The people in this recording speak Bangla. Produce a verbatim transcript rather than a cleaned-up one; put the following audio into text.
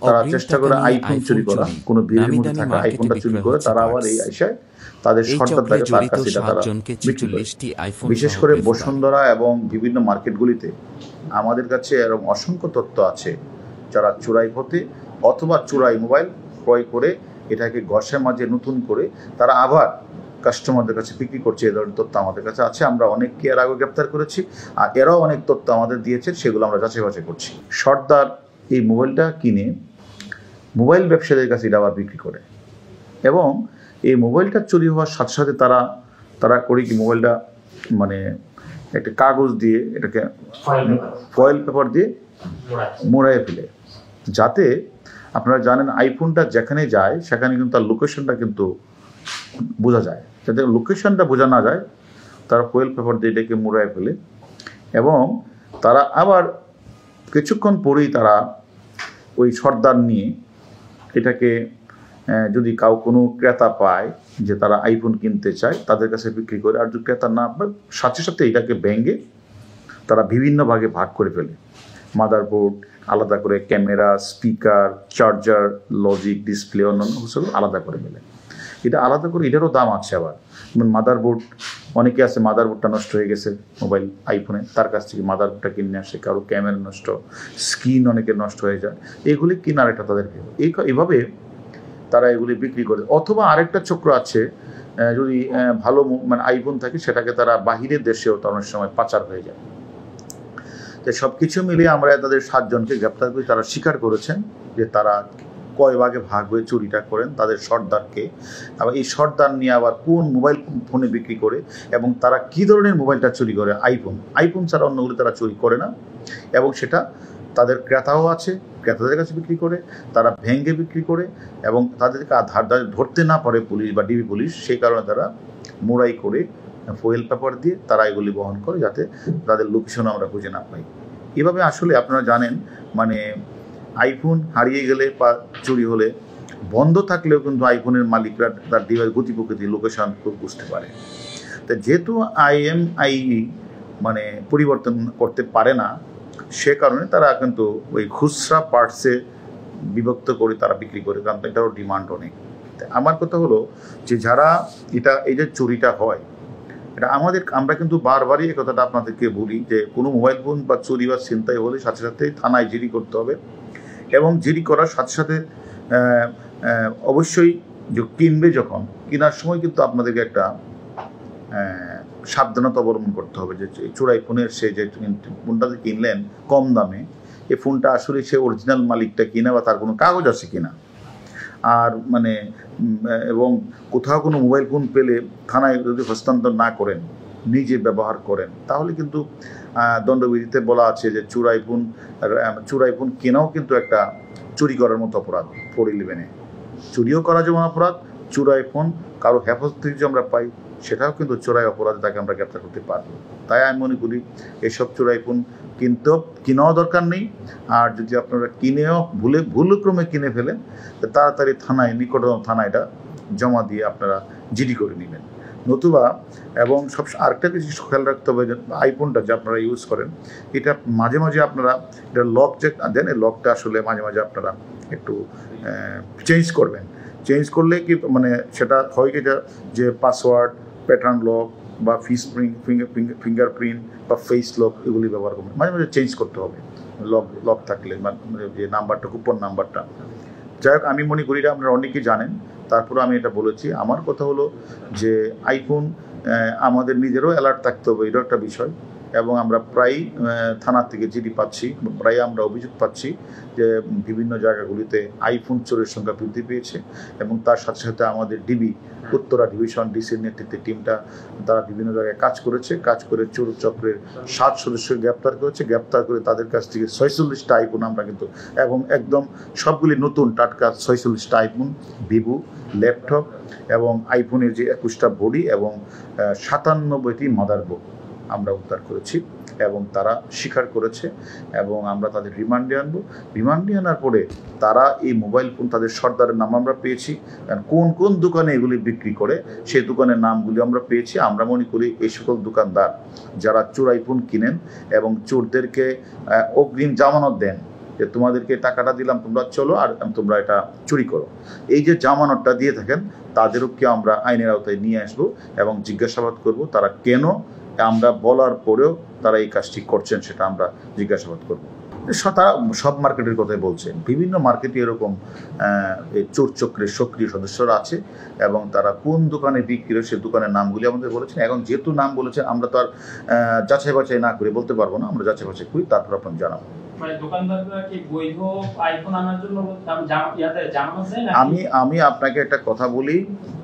তারা চেষ্টা করে আইফোন চুরি করা, কোনো ভিড়ের মধ্যে থাকা আইফোনটা চুরি করে তারা আবার এই আইসায় তাদের সর্দারটাকে তার কাছে তারা বিক্রি করে। বিশেষ করে বসুন্ধরা এবং বিভিন্ন মার্কেটগুলিতে আমাদের কাছে এরকম অসংখ্য তথ্য আছে যারা চোরাই হতে অথবা চোরাই মোবাইল ক্রয় করে এটাকে ঘষে মাঝে নতুন করে তারা আবার কাস্টমারদের কাছে বিক্রি করছে। এই ধরনের তথ্য আমাদের কাছে আছে, আমরা অনেককে এর আগে গ্রেপ্তার করেছি, আর এরাও অনেক তথ্য আমাদের দিয়েছে, সেগুলো আমরা যাচাই বাছাই করছি। সর্দার এই মোবাইলটা কিনে মোবাইল ব্যবসায়ীদের কাছে এটা আবার বিক্রি করে, এবং এই মোবাইলটা চুরি হওয়ার সাথে সাথে তারা তারা করে কি মোবাইলটা মানে একটা কাগজ দিয়ে এটাকে ফয়েল পেপার দিয়ে মোড়ায় ফেলে, যাতে আপনারা জানেন আইফোনটা যেখানে যায় সেখানে কিন্তু তার লোকেশনটা কিন্তু বোঝা যায়। যাতে লোকেশনটা বোঝা না যায় তারা ফয়েল পেপার দিয়ে এটাকে মোড়ায় ফেলে, এবং তারা আবার কিছুক্ষণ পরেই তারা ওই সর্দার নিয়ে এটাকে যদি কাউ কোনো ক্রেতা পায় যে তারা আইফোন কিনতে চায় তাদের কাছে বিক্রি করে, আর যদি ক্রেতা না পায় সাথে সাথে এটাকে ভেঙে তারা বিভিন্ন ভাগে ভাগ করে ফেলে। মাদারবোর্ড আলাদা করে, camera, speaker, charger, logic, display, অন্যান্য সব আলাদা করে ফেলে। এটা আলাদা করে এটারও দাম আছে আবার। যেমন মাদারবোর্ড, অনেকে আছে মাদারবোর্ডটা নষ্ট হয়ে গেছে মোবাইল আইফোনে, তার কাছ থেকে মাদারবোর্ডটা কিনে আসে, কারো ক্যামেরা নষ্ট, স্ক্রিন অনেকের নষ্ট হয়ে যায়, এগুলি কেনার একটা তাদের এই এভাবে তারা এগুলি বিক্রি করে। অথবা আরেকটা চক্র আছে, যদি ভালো মানে আইফোন থাকে সেটাকে তারা বাহিরের দেশেও তার অনেক সময় পাচার হয়ে যায়। তো সব কিছু মিলিয়ে আমরা তাদের সাতজনকে গ্রেপ্তার করি। তারা স্বীকার করেছেন যে তারা কয় ভাগে ভাগ হয়ে চুরিটা করেন তাদের সর্দারকে, আবার এই সর্দার নিয়ে আবার কোন মোবাইল ফোনে বিক্রি করে এবং তারা কী ধরনের মোবাইলটা চুরি করে। আইফোন আইফোন ছাড়া অন্যগুলো তারা চুরি করে না, এবং সেটা তাদের ক্রেতাও আছে, ক্রেতাদের কাছে বিক্রি করে, তারা ভেঙ্গে বিক্রি করে, এবং তাদেরকে ধার ধরতে না পারে পুলিশ বা ডিবি পুলিশ, সেই কারণে তারা মোড়াই করে ফয়েল পেপার দিয়ে তারা এগুলি বহন করে যাতে তাদের লোকেশন আমরা খুঁজে না পাই। এভাবে আসলে আপনারা জানেন মানে আইফোন হারিয়ে গেলে বা চুরি হলে বন্ধ থাকলেও কিন্তু আইফোনের মালিকরা তার ডিভাইস গতি প্রকৃতি লোকেশন খুব বুঝতে পারে। তো যেহেতু আইএমআই মানে পরিবর্তন করতে পারে না, সে কারণে তারা কিন্তু ওই খুচরা পার্টসে বিভক্ত করে তারা বিক্রি করে, কারণ এটারও ডিমান্ড অনেক। আমার কথা হলো যে যারা এটা এই যে চুরিটা হয় এটা আমাদের, আমরা কিন্তু বারবারই এই কথাটা আপনাদেরকে বলি যে কোনো মোবাইল ফোন বা চুরি বা ছিনতাই হলে সাথে সাথে থানায় জিডি করতে হবে, এবং জিডি করার সাথে সাথে অবশ্যই যে কিনবে যখন কেনার সময় কিন্তু আপনাদেরকে একটা সাবধানতা অবলম্বন করতে হবে যে চোরাই ফোনের সে যে ফোনটা যে কিনলেন কম দামে, এই ফোনটা আসলে সে অরিজিনাল মালিকটা কিনা বা তার কোনো কাগজ আছে কিনা। আর মানে এবং কোথাও কোনো মোবাইল ফোন পেলে থানায় যদি হস্তান্তর না করেন, নিজে ব্যবহার করেন, তাহলে কিন্তু দণ্ডবিধিতে বলা আছে যে চোরাই ফোন চোরাই ফোন কেনাও কিন্তু একটা চুরি করার মতো অপরাধ পড়ে নেবেন। চুরিও করা যেমন অপরাধ, চোরাই ফোন কারো হেফাজত থেকে যে আমরা পাই সেটাও কিন্তু চোরাই অপরাধ, তাকে আমরা গ্রেপ্তার করতে পারবো। তাই আমি মনে করি এসব চোরাই ফোন কিনতেও কিনাও দরকার নেই, আর যদি আপনারা কিনেও ভুলে ভুলক্রমে কিনে ফেলেন তাড়াতাড়ি থানায় নিকটতম থানায় এটা জমা দিয়ে আপনারা জিডি করে নেবেন। নতুবা এবং সব আরেকটা কিছু খেয়াল রাখতে হবে যে আইফোনটা যে আপনারা ইউজ করেন এটা মাঝে মাঝে আপনারা এটা লক যে দেন, এই লকটা আসলে মাঝে মাঝে আপনারা একটু চেঞ্জ করবেন। চেঞ্জ করলে কি মানে সেটা হয় কি যে পাসওয়ার্ড, প্যাটার্ন লক বা ফিস ফিঙ্গার ফিঙ্গারপ্রিন্ট বা ফেস লক এগুলি ব্যবহার করবেন, মাঝে মাঝে চেঞ্জ করতে হবে লক লক থাকলে, মানে যে নাম্বারটা কুপন নাম্বারটা। যাই হোক, আমি মনে করি এটা আপনারা অনেকেই জানেন, তারপরে আমি এটা বলেছি। আমার কথা হলো যে আইফোন আমাদের নিজেরও অ্যালার্ট থাকতে হবে, এটাও একটা বিষয়, এবং আমরা প্রায় থানা থেকে জিডি পাচ্ছি, প্রায় আমরা অভিযোগ পাচ্ছি যে বিভিন্ন জায়গাগুলিতে আইফোন চোরের সংখ্যা বৃদ্ধি পেয়েছে, এবং তার সাথে সাথে আমাদের ডিবি উত্তরা ডিভিশন ডিসির নেতৃত্বে টিমটা তারা বিভিন্ন জায়গায় কাজ করেছে, কাজ করে চোর চক্রের সাত সদস্যকে গ্রেপ্তার করেছে, গ্রেপ্তার করে তাদের কাছ থেকে ছয়চল্লিশটা আইফোন আমরা কিন্তু, এবং একদম সবগুলি নতুন টাটকা ছয়চল্লিশটা আইফোন, ভিভো ল্যাপটপ এবং আইফোনের যে একুশটা বডি এবং সাতানব্বইটি মাদারবোর্ড আমরা উদ্ধার করেছি, এবং তারা স্বীকার করেছে, এবং আমরা তাদের রিমান্ডে আনবো। রিমান্ডে আনার পরে তারা এই মোবাইল ফোন তাদের সর্দারের নাম আমরা পেয়েছি, কোন কোন দোকানে এগুলি বিক্রি করে সেই দোকানের নামগুলি আমরা পেয়েছি। আমরা মনে করি এই সকল দোকানদার যারা চোরাই ফোন কিনেন এবং চোরদেরকে অগ্রিম জামানত দেন যে তোমাদেরকে টাকাটা দিলাম, তোমরা চলো আর তোমরা এটা চুরি করো। এই যে জামানতটা দিয়ে থাকেন তাদেরকে আমরা আইনের আওতায় নিয়ে আসবো এবং জিজ্ঞাসাবাদ করব তারা কেন, আমরা বলার পরেও তারা এই কাজটি করছেন সেটা আমরা জিজ্ঞাসাবাদ করব। তারা সব মার্কেটের কথাই বলছেন, বিভিন্ন মার্কেটে এরকম চোর চক্রের সক্রিয় সদস্যরা আছে এবং তারা কোন দোকানে বিক্রি হয় সে দোকানের নামগুলি আমাদের বলেছেন। এখন যেহেতু নাম বলেছেন আমরা তো আর যাচাই বাছাই না করে বলতে পারবো না, আমরা যাচাই বাছাই করি তারপর আপনার জানাবো। আমি আমি আপনাকে একটা কথা বলি,